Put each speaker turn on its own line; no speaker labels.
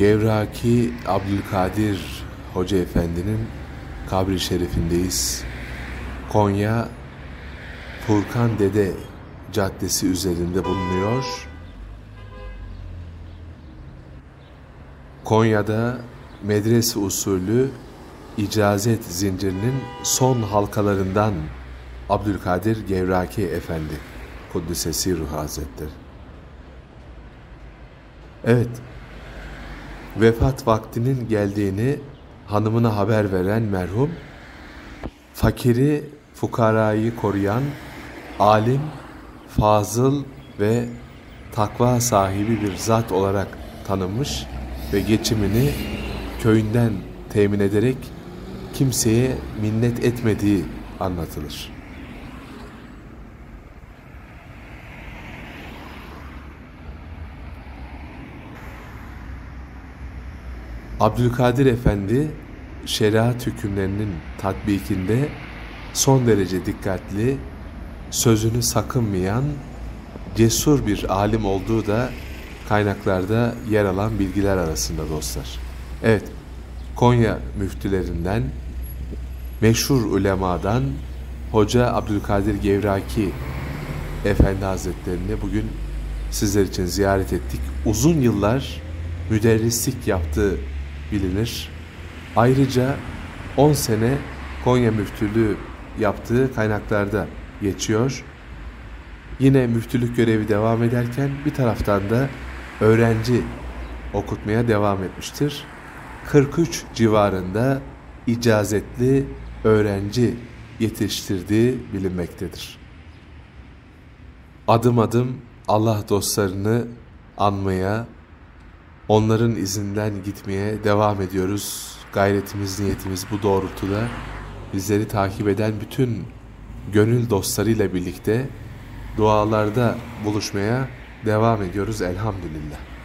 Gevraki Abdülkadir Hoca Efendi'nin kabri şerifindeyiz. Konya Furkan Dede Caddesi üzerinde bulunuyor. Konya'da medrese usulü icazet zincirinin son halkalarından Abdülkadir Gevraki Efendi Kuddisesi Ruhu Hazretleri. Evet, vefat vaktinin geldiğini hanımına haber veren merhum, fakiri, fukarayı koruyan, alim, fazıl ve takva sahibi bir zat olarak tanınmış ve geçimini köyünden temin ederek kimseye minnet etmediği anlatılır. Abdülkadir Efendi, şeriat hükümlerinin tatbikinde son derece dikkatli, sözünü sakınmayan, cesur bir alim olduğu da kaynaklarda yer alan bilgiler arasında dostlar. Evet, Konya müftülerinden, meşhur ulemadan Hoca Abdülkadir Gevraki Efendi Hazretlerini bugün sizler için ziyaret ettik. Uzun yıllar müderrislik yaptığı bilinir. Ayrıca 10 sene Konya müftülüğü yaptığı kaynaklarda geçiyor. Yine müftülük görevi devam ederken bir taraftan da öğrenci okutmaya devam etmiştir. 43 civarında icazetli öğrenci yetiştirdiği bilinmektedir. Adım adım Allah dostlarını anmaya, onların izinden gitmeye devam ediyoruz. Gayretimiz, niyetimiz bu doğrultuda. Bizleri takip eden bütün gönül dostlarıyla birlikte dualarda buluşmaya devam ediyoruz elhamdülillah.